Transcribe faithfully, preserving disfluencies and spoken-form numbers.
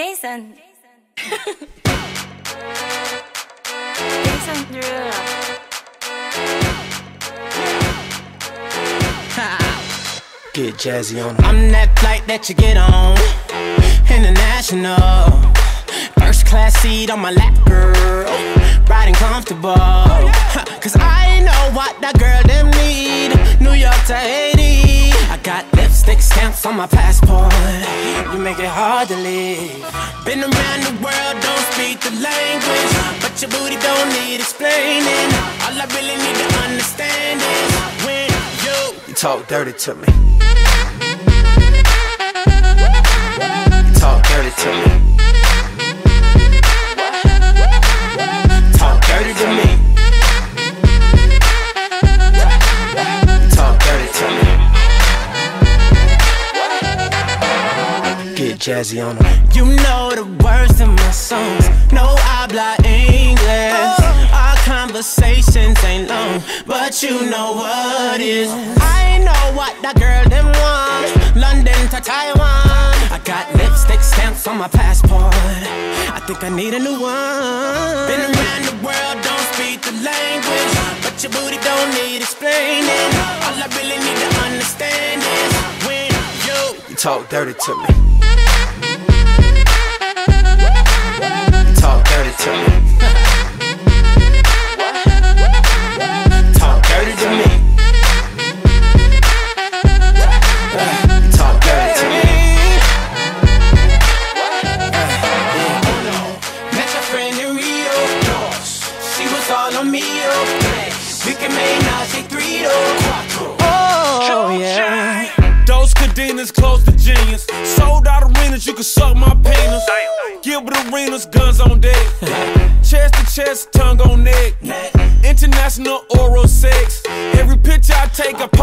Jason. Jason Derulo. Get jazzy on. I'm that flight that you get on, international. First class seat on my lap, girl, riding comfortable. Cause I know what that girl them need. New York to Haiti, I got lipstick stamps on my passport. You make it hard to leave. Been around the world, don't speak the language, but your booty don't need explaining. All I really need to understand is when you, you talk dirty to me. You talk dirty to me. Talk dirty to me. Talk dirty to me. Get jazzy on them. You know the words to my songs. No habla English. Our conversations ain't long, but you know what is. I know what that girl them want. London to Taiwan. I got lipstick stamps on my passport. I think I need a new one. Been around the world, don't speak the language, but your booty don't need explaining. All I really need to understand is when you, you talk dirty to me. You talk dirty to me. Talk dirty to me. Talk dirty to me. Met your friend in Rio. She was all on me, oh. We can make Nazi three, oh. Oh, yeah. Those cadenas close to genius. Sold out arenas, you can suck my penis. Gilbert Arenas, guns on deck. Chest to chest, tongue on neck. International oral sex. Every picture I take, I